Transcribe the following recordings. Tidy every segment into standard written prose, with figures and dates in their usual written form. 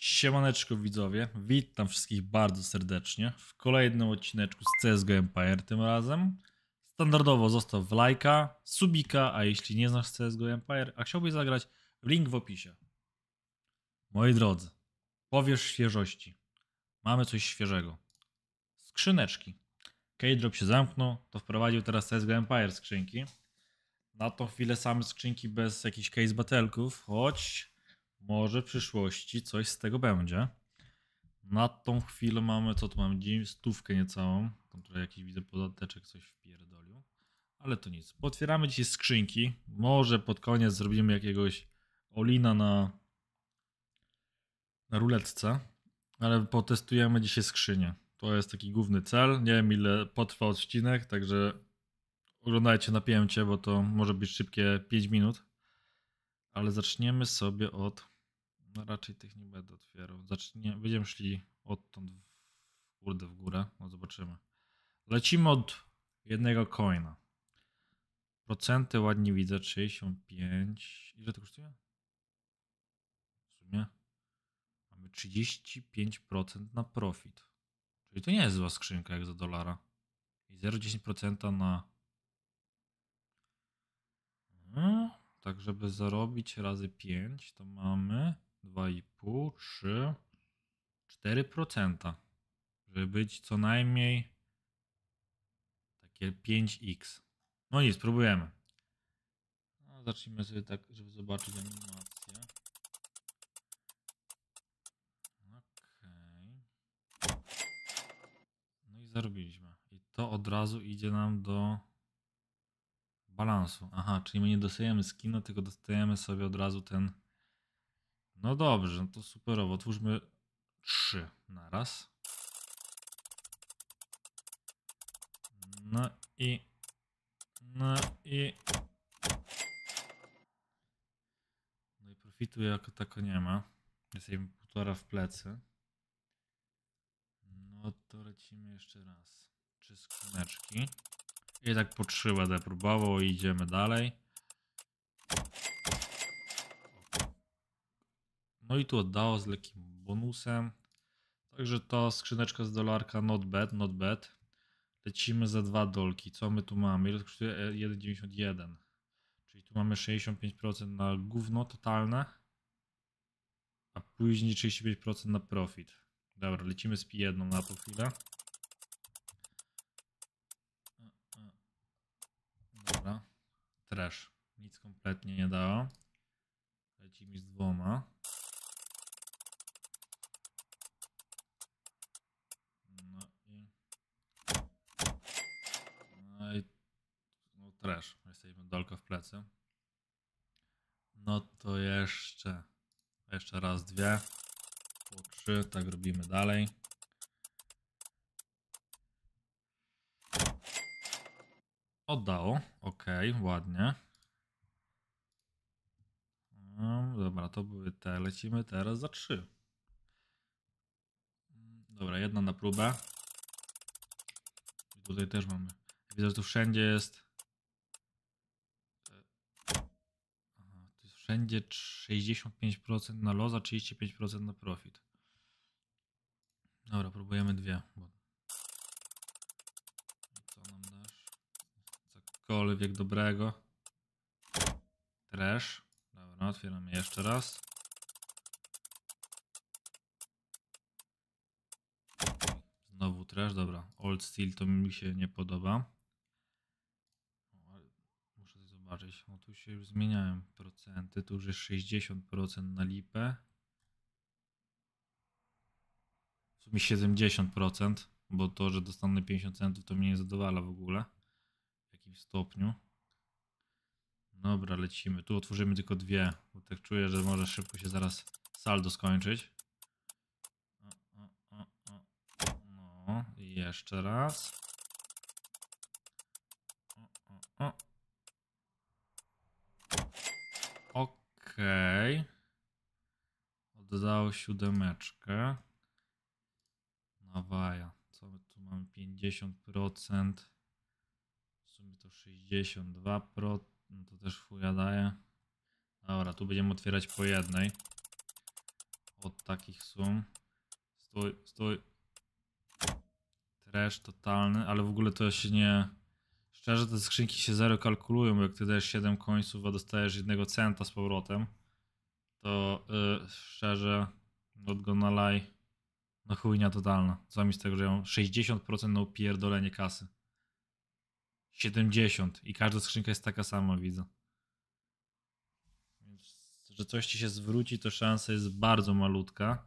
Siemaneczko widzowie, witam wszystkich bardzo serdecznie w kolejnym odcineczku z CSGO Empire. Tym razem standardowo zostaw lajka, subika, a jeśli nie znasz CSGO Empire, a chciałbyś zagrać, link w opisie. Moi drodzy, powierz świeżości. Mamy coś świeżego. Skrzyneczki. K-Drop się zamknął, to wprowadził teraz CSGO Empire skrzynki. Na tą chwilę same skrzynki bez jakichś case battleków, choć może w przyszłości coś z tego będzie. Na tą chwilę mamy, co tu mamy, stówkę niecałą. Tam trochę jakiś widzę podateczek coś wpierdolił. Ale to nic. Potwieramy dzisiaj skrzynki. Może pod koniec zrobimy jakiegoś olina na ruletce. Ale potestujemy dzisiaj skrzynię. To jest taki główny cel. Nie wiem ile potrwa odcinek, także oglądajcie napięcie, bo to może być szybkie 5 minut. Ale zaczniemy sobie od... No raczej tych nie będę otwierał. Będziemy szli odtąd w górę. No zobaczymy. Lecimy od jednego coina. Procenty ładnie widzę. 65. Ile to kosztuje? W sumie mamy 35% na profit. Czyli to nie jest zła skrzynka jak za dolara. I 0,10% na... No, tak żeby zarobić razy 5 to mamy 2,5, 3, 4%. Żeby być co najmniej takie 5x. No nic, spróbujemy. No, zacznijmy sobie tak, żeby zobaczyć animację. Okej. No i zarobiliśmy. I to od razu idzie nam do balansu. Aha, czyli my nie dostajemy skina, tylko dostajemy sobie od razu ten... No dobrze, no to superowo. Otwórzmy 3 na raz. No i... No i profitu jako tako nie ma. Jest jej 1,5 w plecy. No to lecimy jeszcze raz. 3 skrzyneczki. I tak po 3 będę próbował i idziemy dalej. No i tu oddało z lekkim bonusem. Także to skrzyneczka z dolarka not bad, not bad. Lecimy za 2 dolki. Co my tu mamy? Ile kosztuje? 1,91. Czyli tu mamy 65% na gówno totalne. A później 35% na profit. Dobra, lecimy z P1 na tą chwilę. Dobra. Trash. Nic kompletnie nie dało. Lecimy z 2. No trash. Jesteśmy dolka w plecy. No to jeszcze raz 2. Po 3. Tak robimy dalej. Oddało. Ok, ładnie. No, dobra, to były te. Lecimy teraz za 3. Dobra, jedna na próbę. I tutaj też mamy. Widzę, że tu wszędzie jest... Aha, tu jest wszędzie 65% na loss, a 35% na profit. Dobra, próbujemy 2. Co nam dasz? Cokolwiek dobrego. Trash. Dobra, otwieramy jeszcze raz. Znowu trash, dobra. Old Steel to mi się nie podoba. Muszę coś zobaczyć. O, tu się już zmieniają procenty. Tu już jest 60% na lipę. W sumie 70%, bo to, że dostanę 50 centów to mnie nie zadowala w ogóle. W jakimś stopniu. Dobra, lecimy. Tu otworzymy tylko 2, bo tak czuję, że może szybko się zaraz saldo skończyć. No i jeszcze raz. Okej. Oddało 7. Nawaja. Co my tu mamy? 50%. W sumie to 62%. No to też chuja daje. Dobra, tu będziemy otwierać po jednej. od takich sum. Stój. Trash totalny, ale w ogóle to się nie... Szczerze, te skrzynki się zero kalkulują, bo jak ty dajesz 7 końców, a dostajesz 1 centa z powrotem, to szczerze, not gonna lie, no chujnia totalna. Co mi z tego, że ja mam 60% na upierdolenie kasy. 70 i każda skrzynka jest taka sama, widzę. Więc, że coś ci się zwróci, to szansa jest bardzo malutka.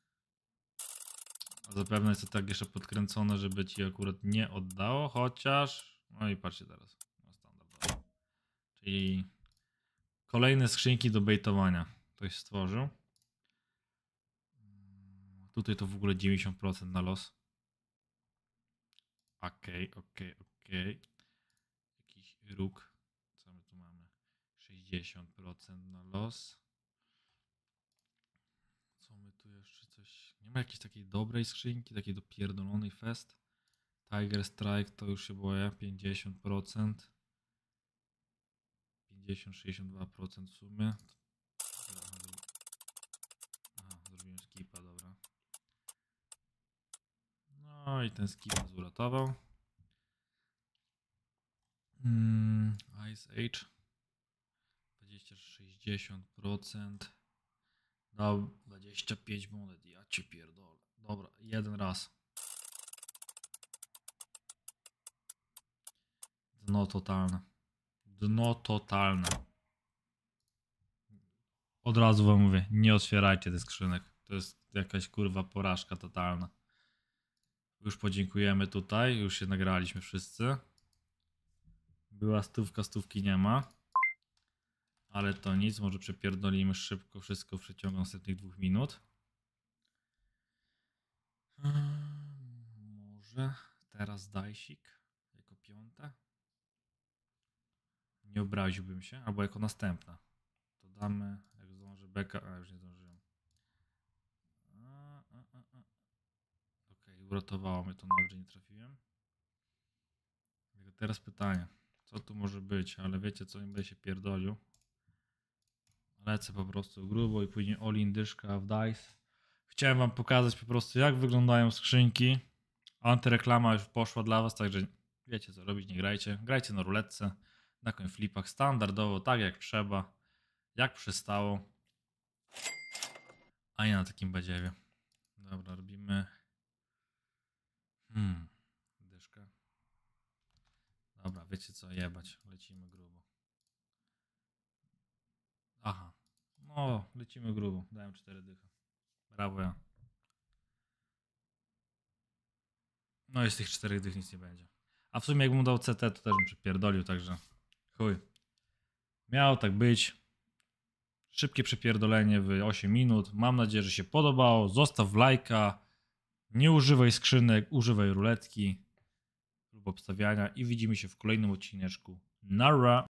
A zapewne jest to tak jeszcze podkręcone, żeby ci akurat nie oddało, chociaż... No i patrzcie teraz. No standardowo. Czyli kolejne skrzynki do baitowania. Ktoś stworzył. Tutaj to w ogóle 90% na los. Okej. Jakiś róg. Co my tu mamy? 60% na los. Co my tu jeszcze coś... Nie ma jakiejś takiej dobrej skrzynki, takiej dopierdolonej fest. Tiger Strike to już się boję. 50%. 50-62% w sumie. Aha, zrobiłem skipa, dobra. No i ten skip nas uratował. Ice Age 20-60%. No 25 monet, ja cię pierdolę. Dobra, jeden raz. Dno totalne. Dno totalne. Od razu wam mówię, nie otwierajcie tych skrzynek. To jest jakaś kurwa porażka totalna. Już podziękujemy tutaj, już się nagraliśmy wszyscy. Była stówka, stówki nie ma. Ale to nic, może przepierdolimy szybko wszystko w przeciągu następnych 2 minut. Może teraz dajsik jako 5. Nie obraziłbym się, albo jako następna. To damy, jak zdąży beka, a już nie zdążyłem. Okej, uratowało mnie to, nawet że nie trafiłem. Teraz pytanie, co tu może być, ale wiecie co, nie będę się pierdolił. Lecę po prostu grubo i później all-in dyszka w dice. Chciałem wam pokazać po prostu, jak wyglądają skrzynki. Antyreklama już poszła dla was, także wiecie co robić, nie grajcie. Grajcie na ruletce, na coinflipach, standardowo, tak jak trzeba, jak przystało. A nie na takim badziewie. Dobra, robimy... dyszkę. Dobra, wiecie co, jebać, lecimy grubo. Aha, no lecimy grubo, dałem 4 dychy. Brawo ja. No i z tych 4 dych nic nie będzie. A w sumie jakbym dał CT, to też bym przepierdolił, także chuj. Miało tak być. Szybkie przepierdolenie w 8 minut. Mam nadzieję, że się podobało. Zostaw lajka. Nie używaj skrzynek, używaj ruletki lub obstawiania i widzimy się w kolejnym odcineczku. Nara!